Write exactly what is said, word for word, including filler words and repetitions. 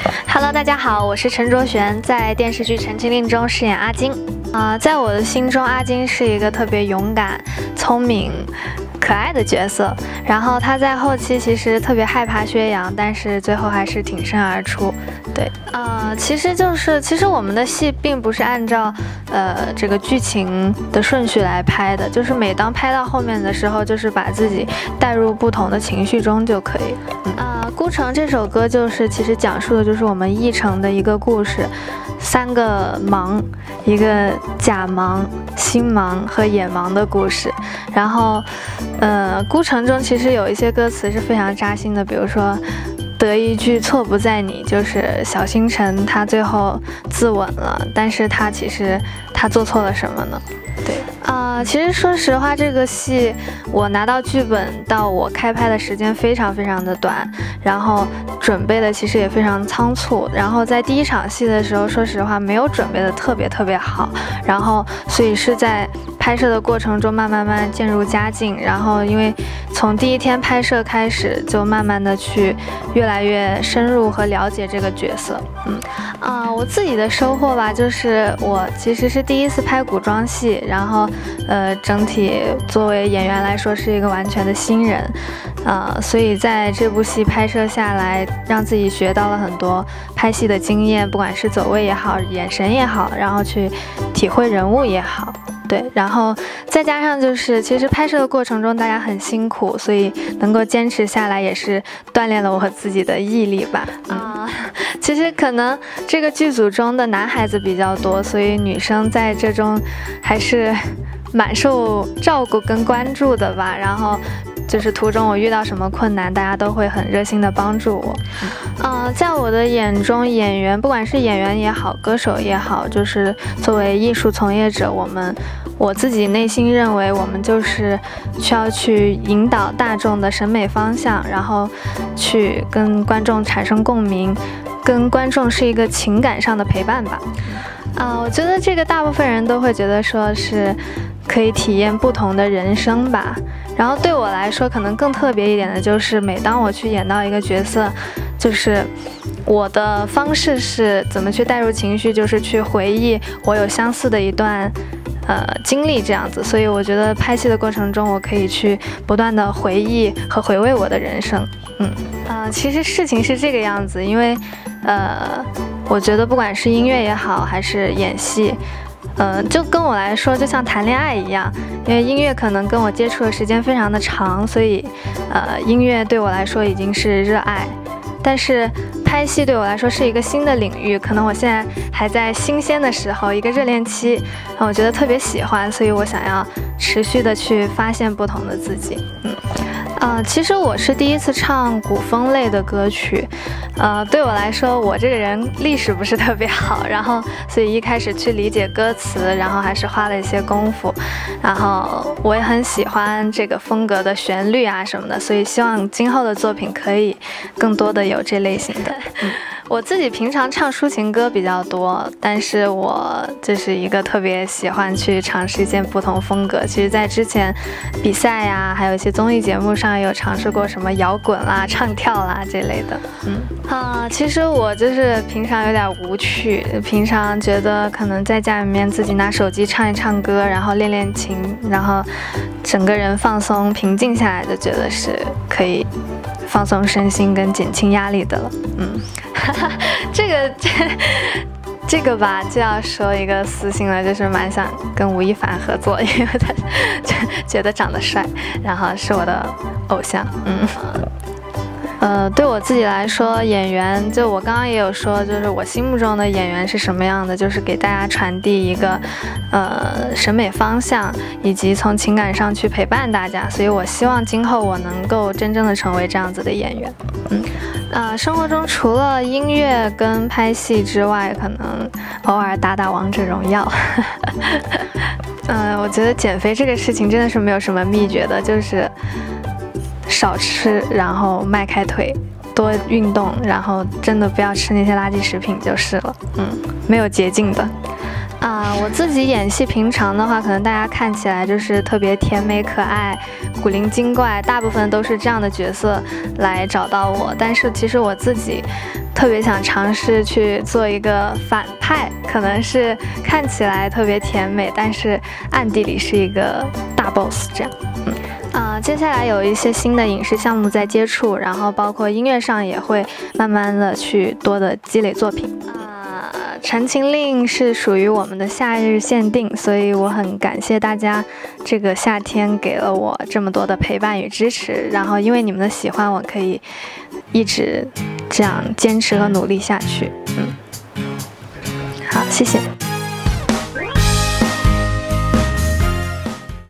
Hello， 大家好，我是陈卓璇，在电视剧《陈情令》中饰演阿金。啊、呃，在我的心中，阿金是一个特别勇敢、聪明、可爱的角色。然后他在后期其实特别害怕薛洋，但是最后还是挺身而出。对，呃，其实就是其实我们的戏并不是按照呃这个剧情的顺序来拍的，就是每当拍到后面的时候，就是把自己带入不同的情绪中就可以。嗯、啊、呃，《孤城》这首歌就是其实讲述的就是我们义城的一个故事，三个盲，一个假盲、心盲和眼盲的故事。然后，呃，《孤城》中其实有一些歌词是非常扎心的，比如说。得一句错不在你，就是小星辰他最后自刎了，但是他其实他做错了什么呢？对啊、呃，其实说实话，这个戏我拿到剧本到我开拍的时间非常非常的短，然后准备的其实也非常仓促，然后在第一场戏的时候，说实话没有准备的特别特别好，然后所以是在拍摄的过程中慢慢慢渐入佳境，然后因为从第一天拍摄开始就慢慢的去越来越深入和了解这个角色。嗯啊、呃，我自己的收获吧，就是我其实是第一次拍古装戏，然后呃整体作为演员来说是一个完全的新人，啊、呃，所以在这部戏拍摄下来，让自己学到了很多拍戏的经验，不管是走位也好，眼神也好，然后去体会人物也好。对，然后再加上就是，其实拍摄的过程中大家很辛苦，所以能够坚持下来，也是锻炼了我自己的毅力吧。啊、呃，其实可能这个剧组中的男孩子比较多，所以女生在这中还是蛮受照顾跟关注的吧。然后就是途中我遇到什么困难，大家都会很热心的帮助我。嗯、呃，在我的眼中，演员不管是演员也好，歌手也好，就是作为艺术从业者，我们我自己内心认为，我们就是需要去引导大众的审美方向，然后去跟观众产生共鸣，跟观众是一个情感上的陪伴吧。啊、呃，我觉得这个大部分人都会觉得说是可以体验不同的人生吧。然后对我来说，可能更特别一点的就是，每当我去演到一个角色，就是我的方式是怎么去带入情绪，就是去回忆我有相似的一段呃经历这样子。所以我觉得拍戏的过程中，我可以去不断的回忆和回味我的人生。嗯啊、呃，其实事情是这个样子，因为呃，我觉得不管是音乐也好，还是演戏。呃，就跟我来说，就像谈恋爱一样，因为音乐可能跟我接触的时间非常的长，所以，呃，音乐对我来说已经是热爱。但是拍戏对我来说是一个新的领域，可能我现在还在新鲜的时候，一个热恋期，我觉得特别喜欢，所以我想要持续的去发现不同的自己。嗯。呃，其实我是第一次唱古风类的歌曲，呃，对我来说，我这个人历史不是特别好，然后所以一开始去理解歌词，然后还是花了一些功夫，然后我也很喜欢这个风格的旋律啊什么的，所以希望今后的作品可以更多的有这类型的。嗯我自己平常唱抒情歌比较多，但是我就是一个特别喜欢去尝试一些不同风格。其实，在之前比赛呀、啊，还有一些综艺节目上有尝试过什么摇滚啦、唱跳啦这类的。嗯啊，其实我就是平常有点无趣，平常觉得可能在家里面自己拿手机唱一唱歌，然后练练琴，然后整个人放松、平静下来，就觉得是可以放松身心跟减轻压力的了。嗯。这个这这个吧，就要说一个私心了，就是蛮想跟吴亦凡合作，因为他觉得长得帅，然后是我的偶像。嗯，呃，对我自己来说，演员就我刚刚也有说，就是我心目中的演员是什么样的，就是给大家传递一个呃审美方向，以及从情感上去陪伴大家。所以我希望今后我能够真正的成为这样子的演员。嗯。呃，生活中除了音乐跟拍戏之外，可能偶尔打打王者荣耀。嗯、呃，我觉得减肥这个事情真的是没有什么秘诀的，就是少吃，然后迈开腿，多多运动，然后真的不要吃那些垃圾食品就是了。嗯，没有捷径的。啊、呃，我自己演戏平常的话，可能大家看起来就是特别甜美可爱、古灵精怪，大部分都是这样的角色来找到我。但是其实我自己特别想尝试去做一个反派，可能是看起来特别甜美，但是暗地里是一个大 boss 这样。嗯。啊、呃，接下来有一些新的影视项目在接触，然后包括音乐上也会慢慢的去多的积累作品。啊、呃，《陈情令》是属于我们的夏日限定，所以我很感谢大家这个夏天给了我这么多的陪伴与支持，然后因为你们的喜欢，我可以一直这样坚持和努力下去。嗯，好，谢谢。